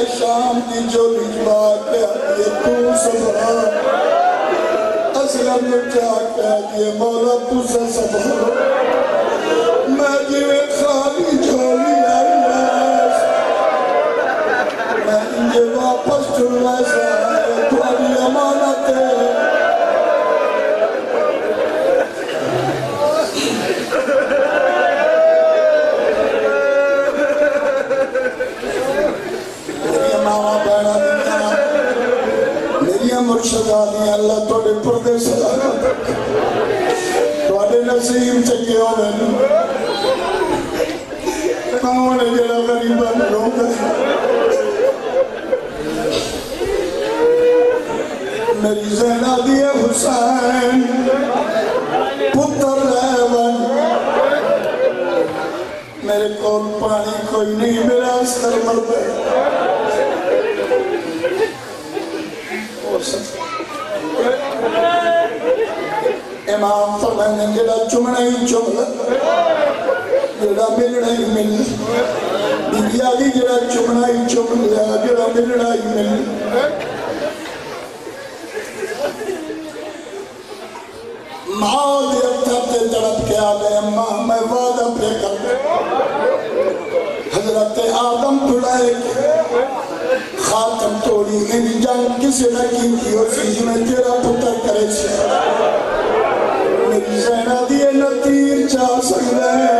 شام کی جولی جوا کہہ دیے تو سبرا اسلم جا کہہ دیے مولا تو سے سبرا میں جوے خالی جولی آئی میں انجھے واپس چلنا سائے تمہاری امانت ہے مرشدہ دی اللہ توڑے پردے سلامت توڑے نصیب چکے ہوئے کون جڑا غریبہ لوگ میری زینہ دی حسین پتر ریون میرے کول پانی کوئی نہیں میرا سر مردے امام فرمائنے جڑا چمنا ہی چملا جڑا ملنا ہی مل دنیا دی جڑا چمنا ہی چملا جڑا ملنا ہی مل ماں دے اتھا تے تڑپ کے آگئے اماں میں وعدہ پہ کر حضرت آدم تڑائے خاتم توڑی ان جنگ کسی نہ کی کی اور سی میں تیرا پتر کرے سے میری زینہ دیئے نہ تیر چاہ سکتا ہے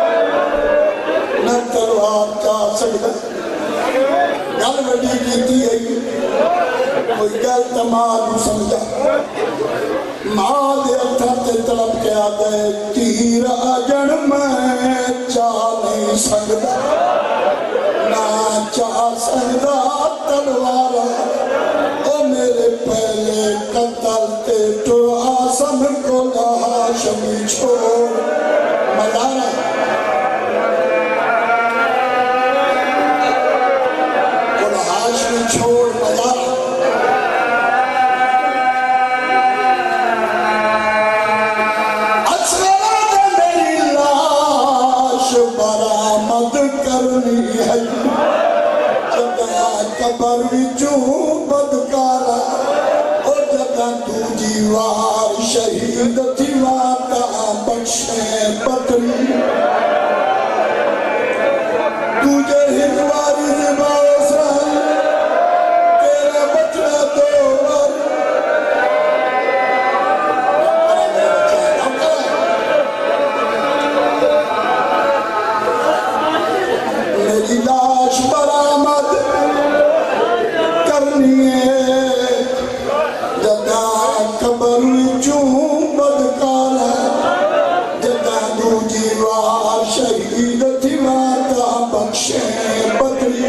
نہ تلوار چاہ سکتا ہے گل وڈی کی دیئے کوئی گل تمام سمجھا ماں دے اتھا تے طلب کے آگئے تیر آجن میں چاہ نہیں سکتا نہ چاہ سکتا تلوارا او میرے پہلے قتل تے تو آسم کو ہاشمی چھوڑ مدارہ کو ہاشمی چھوڑ مدارہ اچھلے میری لاش برآمد کرنی ہے قبر وچوں بدکارا او جگہ تو جیوار شہید تھی واتا بخشے پتری تجھے ہجواری زباؤ سان تیرا بچنا دور میری لاش برآمد جدا قبر وچوں بدکارا جدا دو جیوار شہید تھی ماتا بخشے بدری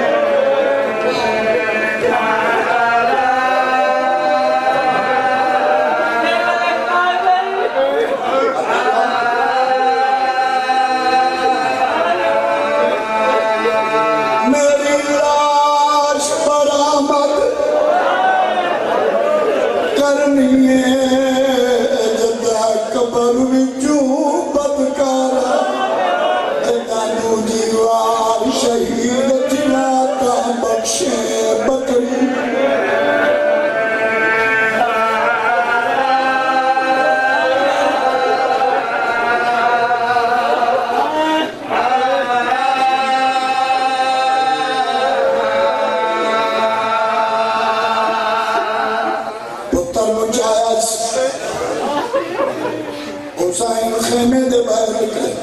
حسین خیمے دے باہر نکلے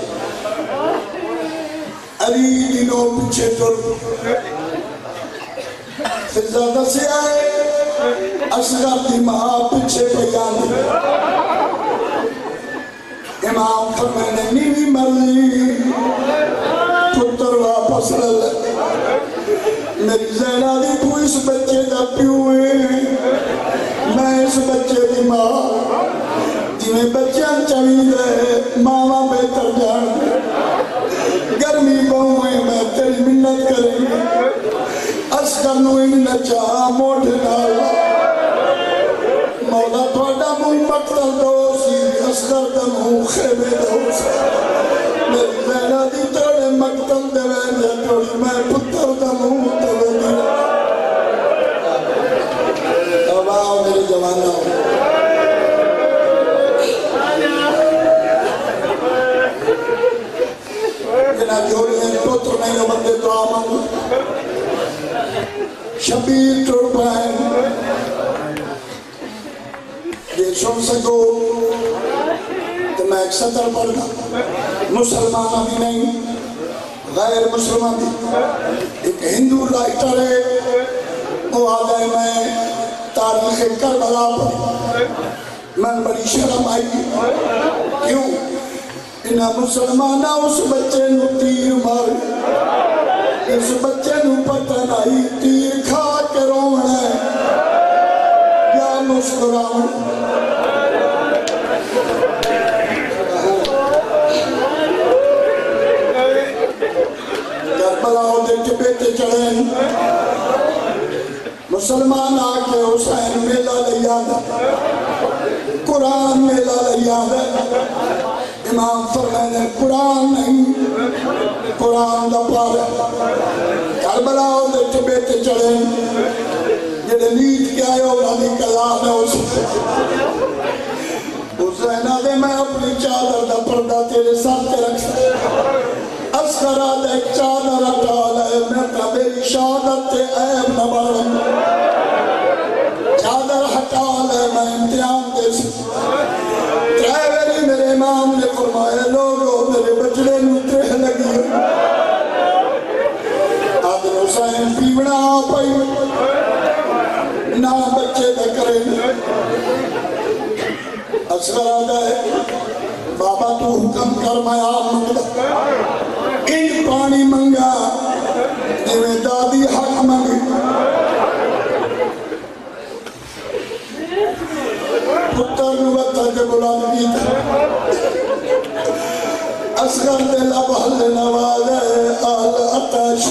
علی دنوں پچھے ٹر پھر زیادہ سے آئے اصغر دی ماں پچھے بیان امام فرمانے نیوی مرلی پتر واپس لے میری زینہ دی تو اس بچے دا پیوئے میں اس بچے دی ماں جنہیں بچیاں چوید ہے ماما بہتر جان گرمی بہوئے میں تیری منت کریں گے اسکر نوئی نچا موٹے ڈالا مولا توڑا منہ مقتل دو سی اسکر دا منہ خیبے دو سی میری زینہ دی توڑے مقتل دے وین یا توڑی میں پتر دا منہ توڑی روانہ ہو جنا جوڑی ہیں پتر نہیں بندے تو آمن شبیر ٹوڑ پائیں یہ سن سکو تو میں ایک سطر پڑھنا مسلمان ابھی نہیں غیر مسلمان بھی ایک ہندو رائٹر ہے وہ آدھے میں تاریخ کربلا پڑھی میں بڑی شرم آئی کیوں انہا مسلمانہ اس بچے نو تیر مار اس بچے نو پتہ نہیں تیر کھا کے رونا ہے یا مسکراؤں کربلا دے کے بیٹے چڑھیں مسلمان آکے حسین میلہ لیادہ قرآن میلہ لیادہ امام فرمائے قرآن نہیں قرآن دا پارا کربلا دے کے بیٹے چڑھیں جڑے نیت کیا ہے اور ابھی کلام ہے اس حسین آدھے میں اپنی چادر دا پردہ تیرے ساتھ رکھتا اسکر آدھے چادر ہٹا لے میں کہا میری شہادت تے عیب نہ بڑھیں چادر ہٹا لے میں امتحان دے سکتا ڈرائیوری میرے امام نے فرمایا لوگوں میرے بچڑے نوترے لگی آدھے حسین پیونا پائی نہ بچے دے کریں اسکر آدھے بابا تو حکم کر میں آپ منگا ان پانی منگا جویں دادی حق منگی پتر نوتا کے بلان کی تھا اسگر دل اب حل نواز ہے آل اتش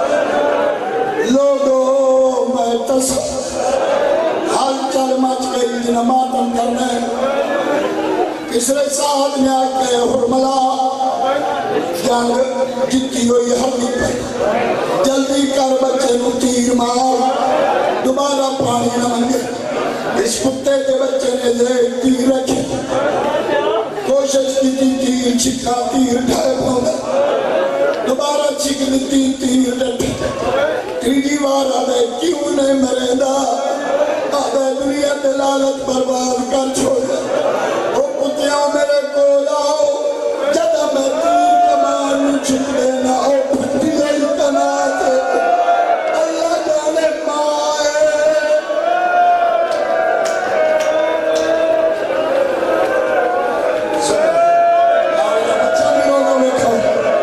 لوگو میں تصف حال چل مچ گئی جنہ ماتم کرنے کسرے ساتھ میں آکے حرملہ جنگ جتی ہوئی حرمی پر جلدی کر بچے نو تیر مار دوبارہ پانی نہ منگے اس کتے کے بچے نے لے تیر رکھے کوشش کی تھی تیر چھکا تیر ڈھائے پاؤں دوبارہ چھکنے تین تیر ڈھٹے تیجی بار آدھے کیوں نے مرے دا آدھے دنیا دلالت برباد کر چھوڑے وہ کتیاں میرے کو لاؤ جدہ میں تیر کمان چھک دینا او پھٹی گئی تنات اللہ جانے پائے اچھا بھی لوگوں میں کھاؤ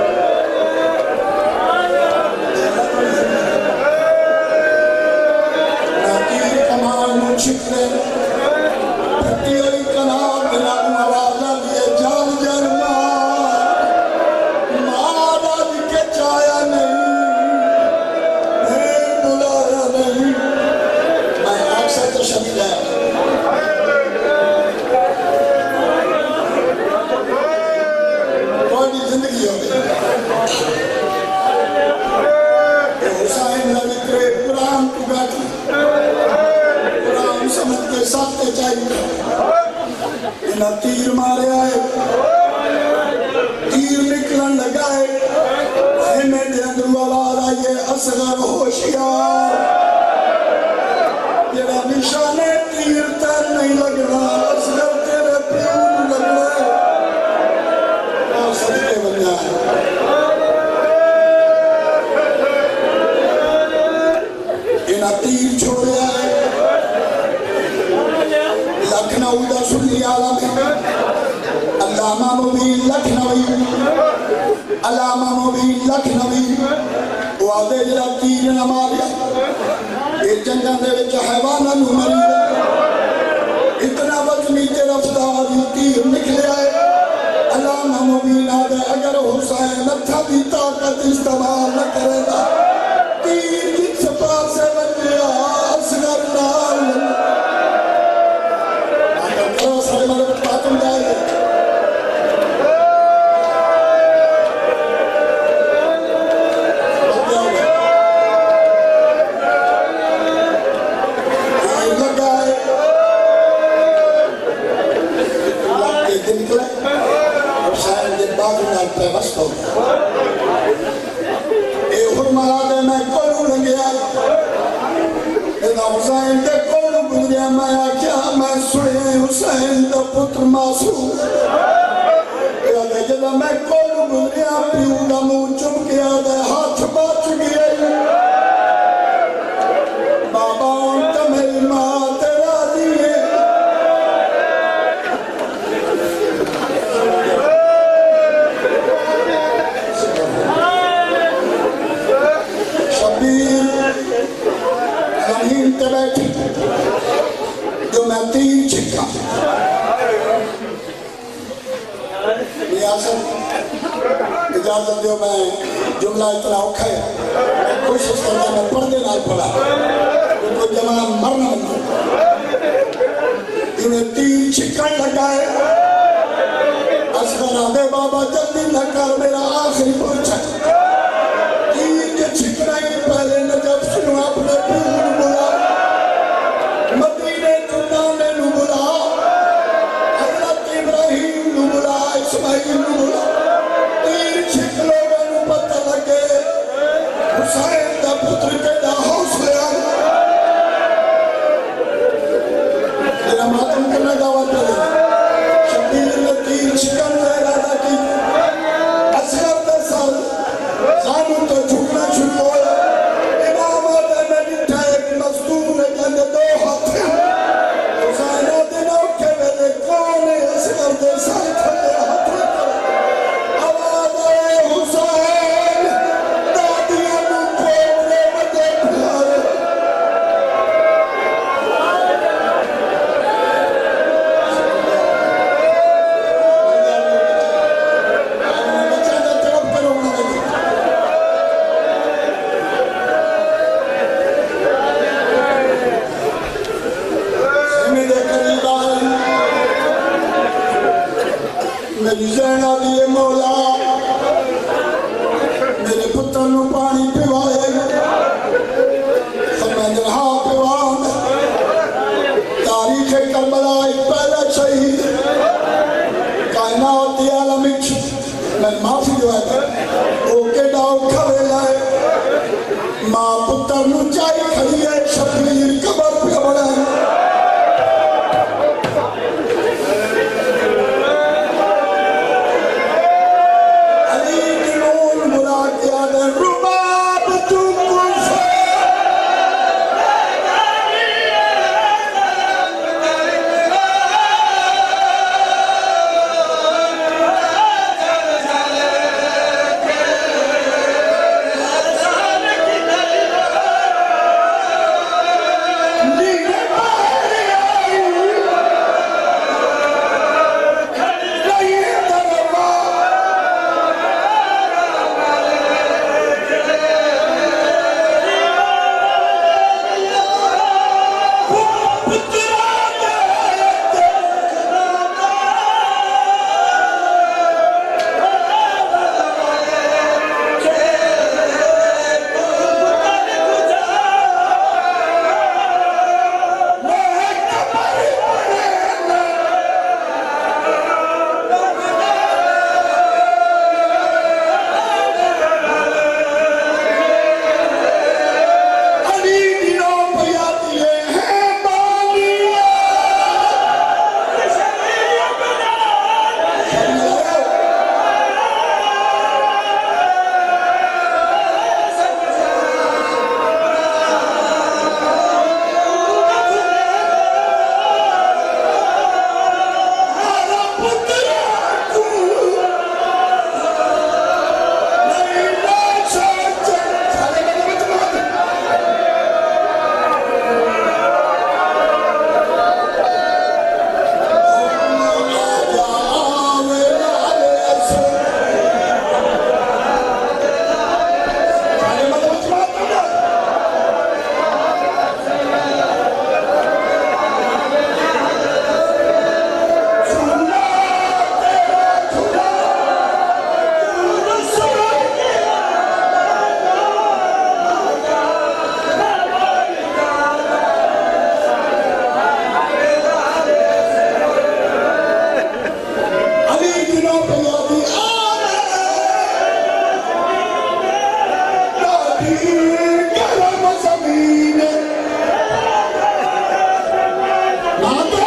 میں تیر کمان چھک دینا پھٹی گئی تنات بنا نوازہ دیئے جان جان ساتھ چاہیے انہا تیر مارے آئے تیر نکلن لگائے خیمے دے اندر آواز آئیے اصغر ہوشیار جڑا نشانے تیر تیر نہیں لگنا اصغر تیرے پیون لگنا اور صدقے بن جائے انہا تیر چھوڑے آئے لکھنؤ دا سنی عالم علامہ مبین لکھنوی علامہ مبین لکھنوی وہ آدھے جرا تیر نہ ماریا یہ جنگاں دے وچ حیواناں نوں مری اتنا وزنی تے رفتار تیر نکلے آئے علامہ مبین آدھے اگر حسین نتھا دی طاقت استعمال نہ کرے گا تیر جس پاس سے بچیا اصغر نال سارے مدد پاتم جائے گا لگائے میں آکیا میں سنے حسین دا پتر معصوم جدہ میں کول گزریا پیو دا منہ چم کے آدھے ہاتھ بچ گئے بابا انت میری ماں تیرا دیئے شبیر زمین تے بیٹھی جو میں تین چھکا اجازت دیو میں جملہ اتنا اوکھا ہے میں کوشش کرتا میں پردے نال پڑھا تو جمعہ مرنا بنا انہیں تین چھکن لگائے اصغر آدھے بابا جلدی لکر میرا آخری پوچھا تین کے چھکنائی پہلے نجب سنو اپنے پیون بلا مدینے تنانے نو بلا حضرت ابراہیم نو بلا اسماعیل نو بلا حسین دا پتر کے دا حوصلے آگا میرا ماتم کرنا دعوت پہلے شبیر نے تین شکن سے ارادہ کی اصغر دے سال زانوں تو جھکنا چھوڑ ہویا امام آدھے میں نٹھا ایک مصدوم نے کہنے دو ہاتھ حسین آدھے نو کے میرے کون ہے اصغر دے سال تھلے ہاتھ رکھا آواز آئے حسین میری زینہ دیئے مولا میرے پتر نو پانی پیوائے فرمائے ہاں پیوان تاریخ کربلا ایک پہلا شہید کائنات دی عالم اچھ میں معافی جو ہے اوکے ڈاؤ کھوے لائے ماں پتر نو چاہی کھڑی ہے شبیر قبر پہ بڑھا ہے نہ